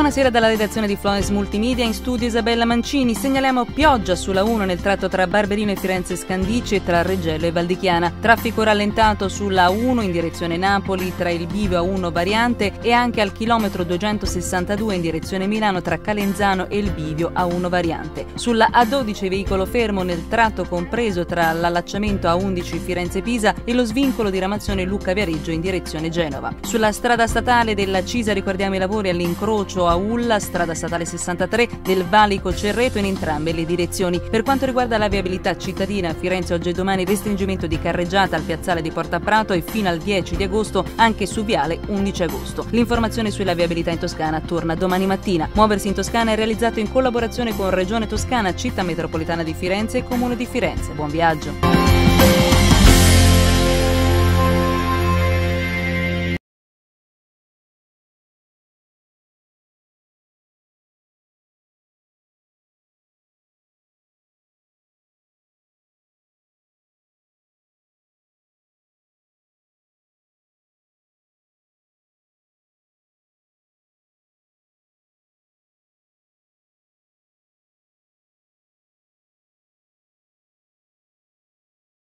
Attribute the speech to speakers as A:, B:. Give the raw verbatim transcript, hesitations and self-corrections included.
A: Buonasera dalla redazione di Flores Multimedia, in studio Isabella Mancini. Segnaliamo pioggia sulla uno nel tratto tra Barberino e Firenze Scandicci e tra Reggello e Valdichiana. Traffico rallentato sulla A uno in direzione Napoli tra il Bivio A uno variante e anche al chilometro duecentosessantadue in direzione Milano tra Calenzano e il Bivio A uno variante. Sulla A dodici veicolo fermo nel tratto compreso tra l'allacciamento A undici Firenze-Pisa e lo svincolo di ramazione Lucca-Viareggio in direzione Genova. Sulla strada statale della Cisa ricordiamo i lavori all'incrocio a Ulla, strada statale sessantatré del Valico Cerreto in entrambe le direzioni. Per quanto riguarda la viabilità cittadina, a Firenze oggi e domani restringimento di carreggiata al piazzale di Porta Prato e fino al dieci di agosto anche su viale undici agosto. L'informazione sulla viabilità in Toscana torna domani mattina. Muoversi in Toscana è realizzato in collaborazione con Regione Toscana, Città Metropolitana di Firenze e Comune di Firenze. Buon viaggio!